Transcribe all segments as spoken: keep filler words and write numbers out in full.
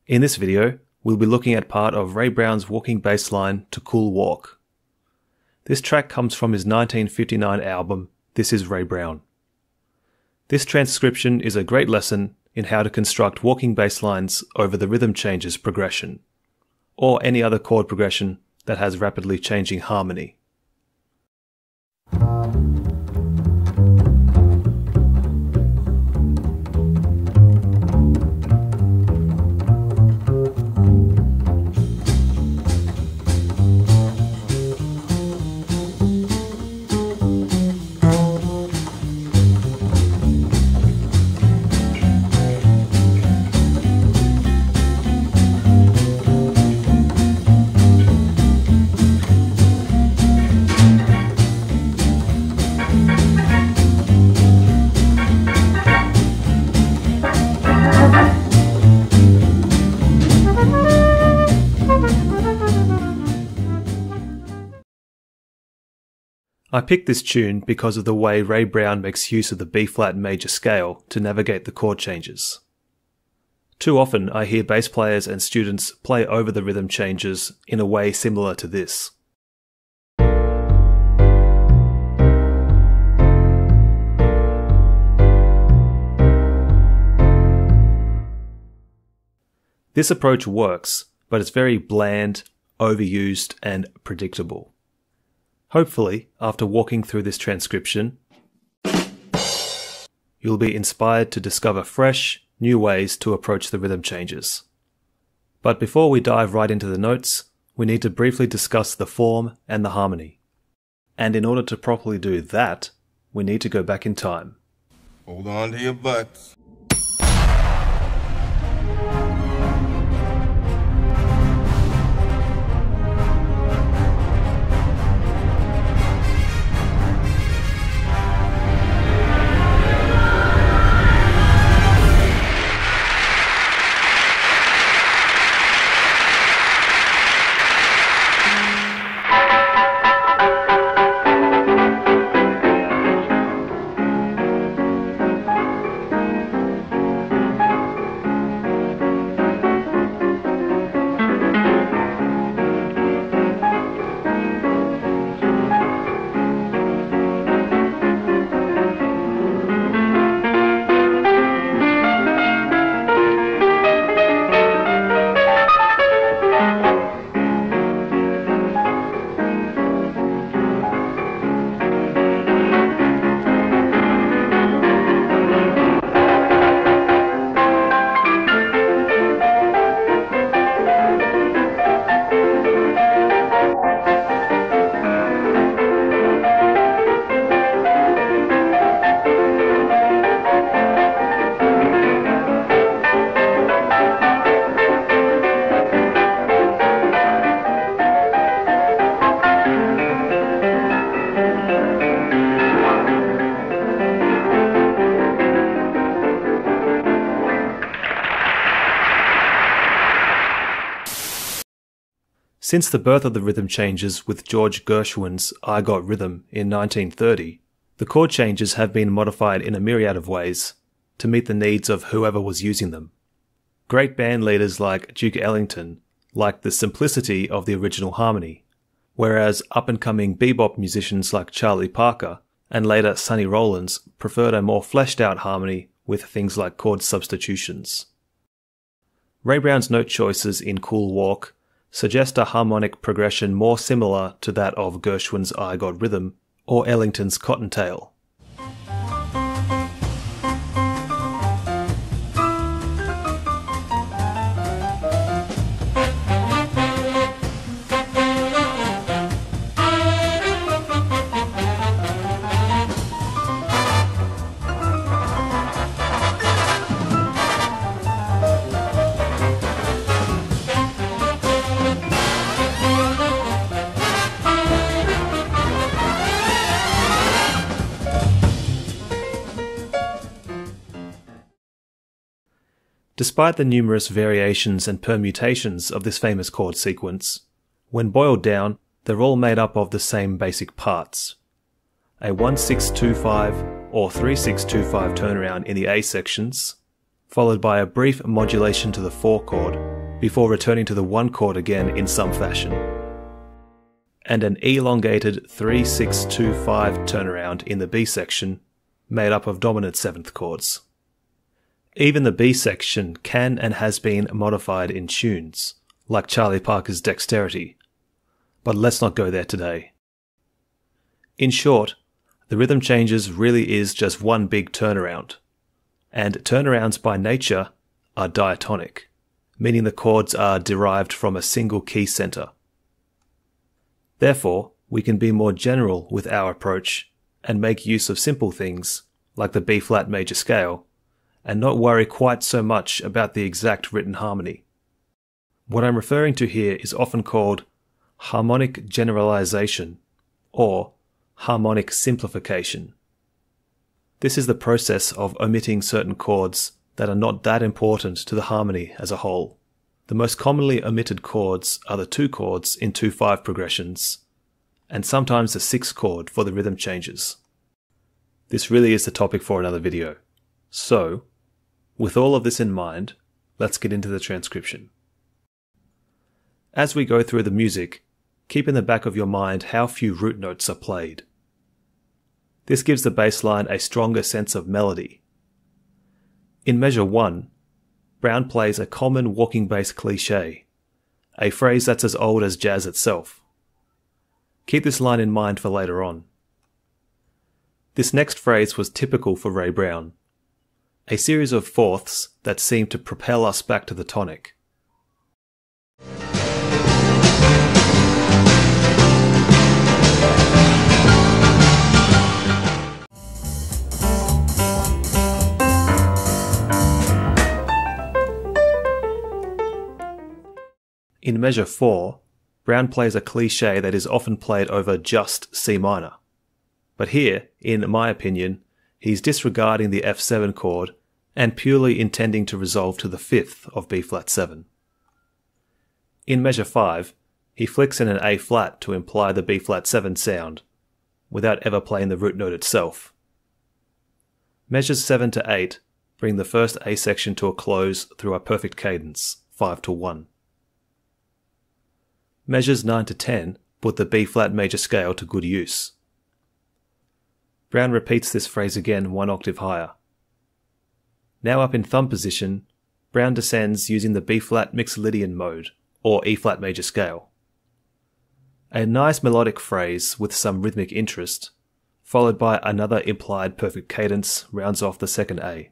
In this video, we'll be looking at part of Ray Brown's walking bass line to Cool Walk. This track comes from his nineteen fifty-nine album, This Is Ray Brown. This transcription is a great lesson in how to construct walking bass lines over the rhythm changes progression, or any other chord progression that has rapidly changing harmony. I picked this tune because of the way Ray Brown makes use of the B-flat major scale to navigate the chord changes. Too often I hear bass players and students play over the rhythm changes in a way similar to this. This approach works, but it's very bland, overused, and predictable. Hopefully, after walking through this transcription, you'll be inspired to discover fresh, new ways to approach the rhythm changes. But before we dive right into the notes, we need to briefly discuss the form and the harmony. And in order to properly do that, we need to go back in time. Hold on to your butts. Since the birth of the rhythm changes with George Gershwin's I Got Rhythm in nineteen thirty, the chord changes have been modified in a myriad of ways to meet the needs of whoever was using them. Great band leaders like Duke Ellington liked the simplicity of the original harmony, whereas up-and-coming bebop musicians like Charlie Parker and later Sonny Rollins preferred a more fleshed-out harmony with things like chord substitutions. Ray Brown's note choices in Cool Walk suggest a harmonic progression more similar to that of Gershwin's I Got Rhythm or Ellington's Cottontail. Despite the numerous variations and permutations of this famous chord sequence, when boiled down, they're all made up of the same basic parts. A one six two five or three six two five turnaround in the A sections, followed by a brief modulation to the four chord, before returning to the one chord again in some fashion, and an elongated three six two five turnaround in the B section made up of dominant seventh chords. Even the B section can and has been modified in tunes, like Charlie Parker's Dexterity, but let's not go there today. In short, the Rhythm Changes really is just one big turnaround, and turnarounds by nature are diatonic, meaning the chords are derived from a single key center. Therefore, we can be more general with our approach and make use of simple things like the B-flat major scale, and not worry quite so much about the exact written harmony. What I'm referring to here is often called harmonic generalization or harmonic simplification. This is the process of omitting certain chords that are not that important to the harmony as a whole. The most commonly omitted chords are the two chords in two five progressions, and sometimes the six chord for the rhythm changes. This really is the topic for another video. So, with all of this in mind, let's get into the transcription. As we go through the music, keep in the back of your mind how few root notes are played. This gives the bass line a stronger sense of melody. In measure one, Brown plays a common walking bass cliché, a phrase that's as old as jazz itself. Keep this line in mind for later on. This next phrase was typical for Ray Brown, a series of fourths that seem to propel us back to the tonic. In measure four, Brown plays a cliché that is often played over just C minor. But here, in my opinion, he's disregarding the F seven chord and purely intending to resolve to the fifth of B flat seven. In measure five, he flicks in an A flat to imply the B flat seven sound, without ever playing the root note itself. Measures seven to eight bring the first A section to a close through a perfect cadence, five to one. Measures nine to ten put the B-flat major scale to good use. Brown repeats this phrase again one octave higher. Now up in thumb position, Brown descends using the B-flat Mixolydian mode, or E-flat major scale. A nice melodic phrase with some rhythmic interest, followed by another implied perfect cadence, rounds off the second A.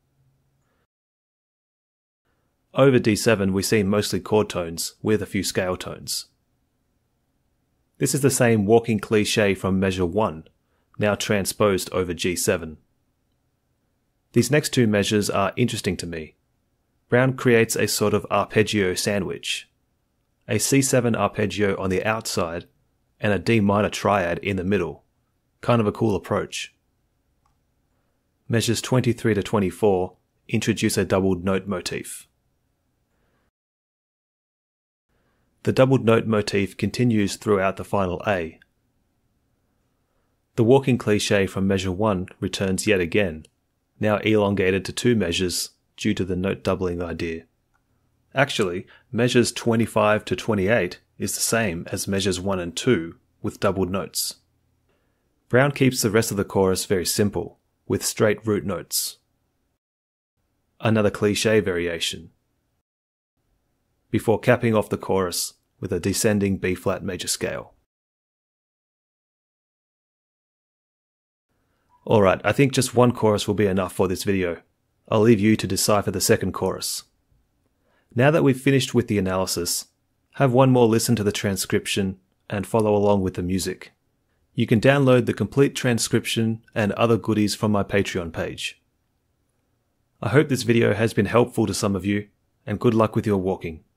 Over D seven we see mostly chord tones, with a few scale tones. This is the same walking cliché from measure one, now transposed over G seven. These next two measures are interesting to me. Brown creates a sort of arpeggio sandwich. A C seven arpeggio on the outside, and a D minor triad in the middle. Kind of a cool approach. Measures twenty-three to twenty-four introduce a doubled note motif. The doubled note motif continues throughout the final A. The walking cliché from measure one returns yet again, now elongated to two measures due to the note doubling idea. Actually, measures twenty-five to twenty-eight is the same as measures one and two with doubled notes. Brown keeps the rest of the chorus very simple, with straight root notes. Another cliché variation, before capping off the chorus with a descending B-flat major scale. Alright, I think just one chorus will be enough for this video. I'll leave you to decipher the second chorus. Now that we've finished with the analysis, have one more listen to the transcription and follow along with the music. You can download the complete transcription and other goodies from my Patreon page. I hope this video has been helpful to some of you, and good luck with your walking.